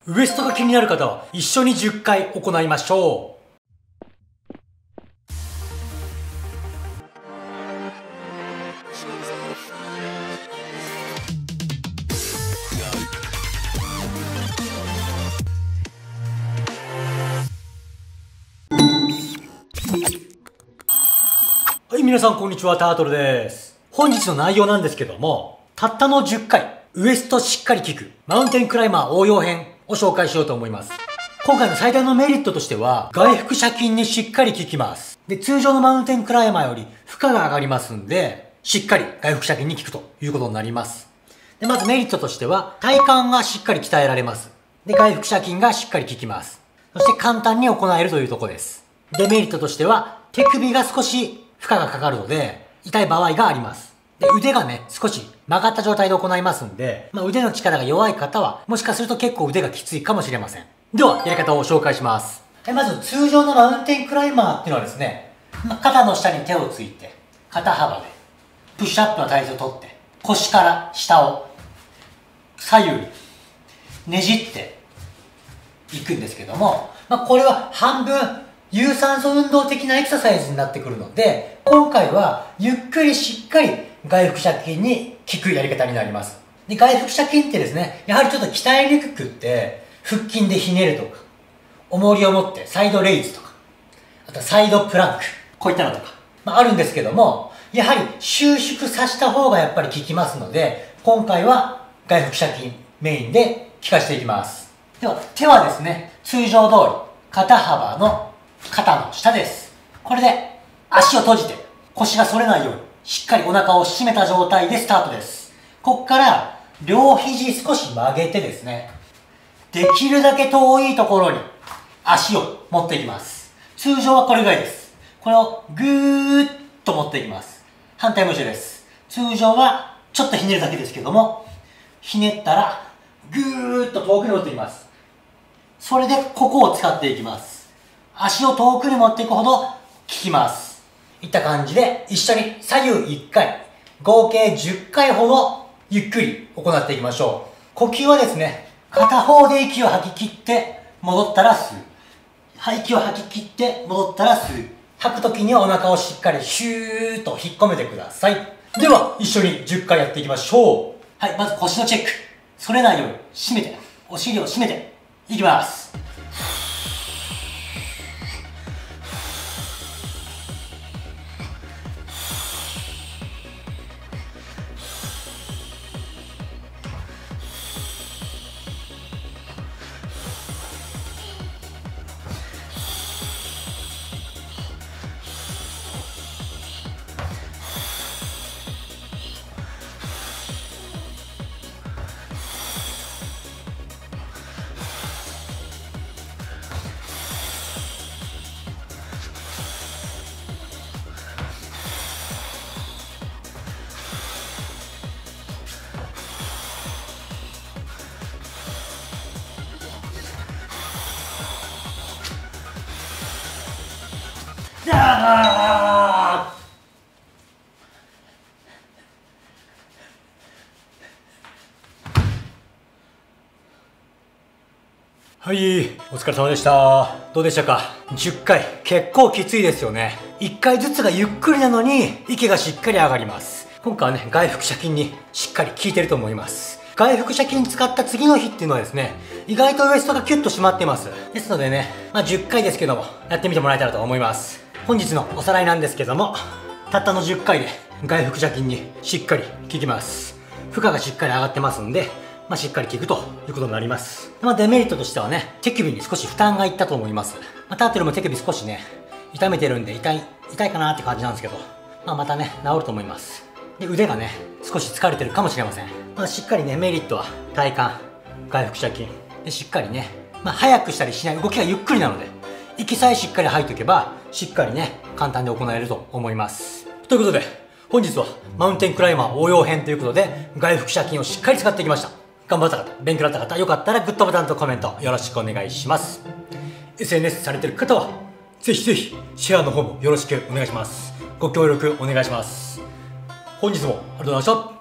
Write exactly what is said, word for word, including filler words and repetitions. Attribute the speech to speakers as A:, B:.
A: ウエストが気になる方は一緒にじゅっかい行いましょう。はい、皆さんこんにちは、タートルです。本日の内容なんですけども、たったのじゅっかい、ウエストしっかり効く、マウンテンクライマー応用編を紹介しようと思います。今回の最大のメリットとしては、外腹斜筋にしっかり効きます。で、通常のマウンテンクライマーより負荷が上がりますんで、しっかり外腹斜筋に効くということになります。で、まずメリットとしては、体幹がしっかり鍛えられます。で、外腹斜筋がしっかり効きます。そして簡単に行えるというところです。デメリットとしては、手首が少し負荷がかかるので、痛い場合があります。で、腕がね、少し曲がった状態で行いますんで、まあ、腕の力が弱い方は、もしかすると結構腕がきついかもしれません。では、やり方を紹介します。まず、通常のマウンテンクライマーっていうのはですね、まあ、肩の下に手をついて、肩幅で、プッシュアップの体勢をとって、腰から下を、左右に、ねじっていくんですけども、まあ、これは半分、有酸素運動的なエクササイズになってくるので、今回はゆっくりしっかり外腹斜筋に効くやり方になります。で、外腹斜筋ってですね、やはりちょっと鍛えにくくって、腹筋でひねるとか、重りを持ってサイドレイズとか、あとはサイドプランク、こういったのとか、まあ、あるんですけども、やはり収縮させた方がやっぱり効きますので、今回は外腹斜筋メインで効かしていきます。では、手はですね、通常通り肩幅の肩の下です。これで足を閉じて腰が反れないようにしっかりお腹を締めた状態でスタートです。ここから両肘少し曲げてですね、できるだけ遠いところに足を持っていきます。通常はこれぐらいです。これをぐーっと持っていきます。反対も一緒です。通常はちょっとひねるだけですけども、ひねったらぐーっと遠くに持っていきます。それでここを使っていきます。足を遠くに持っていくほど効きます。いった感じで一緒に左右いっかい、合計じゅっかいほどゆっくり行っていきましょう。呼吸はですね、片方で息を吐き切って戻ったら吸う。息を吐き切って戻ったら吸う。吐くときにはお腹をしっかりシューッと引っ込めてください。では一緒にじゅっかいやっていきましょう。はい、まず腰のチェック。反れないように締めて、お尻を締めていきます。あーはい、お疲れ様でした。どうでしたか？じゅっかい、結構きついですよね。いっかいずつがゆっくりなのに、息がしっかり上がります。今回はね、外腹斜筋にしっかり効いてると思います。外腹斜筋使った次の日っていうのはですね、意外とウエストがキュッと締まってます。ですのでね、まあじゅっかいですけども、やってみてもらえたらと思います。本日のおさらいなんですけども、たったのじゅっかいで外腹斜筋にしっかり効きます。負荷がしっかり上がってますんで、まあ、しっかり効くということになります。まあ、デメリットとしてはね、手首に少し負担がいったと思います。まあ、タートルも手首少しね、痛めてるんで痛い、痛いかなって感じなんですけど、まあ、またね、治ると思います。で、腕がね、少し疲れてるかもしれません。まあ、しっかりね、メリットは体幹、外腹斜筋。で、しっかりね、まあ、早くしたりしない、動きがゆっくりなので、息さえしっかり吐いておけば、しっかりね、簡単で行えると思います。ということで、本日はマウンテンクライマー応用編ということで、外腹斜筋をしっかり使っていきました。頑張った方、勉強だった方、よかったらグッドボタンとコメントよろしくお願いします。エスエヌエス されてる方は、ぜひぜひシェアの方もよろしくお願いします。ご協力お願いします。本日もありがとうございました。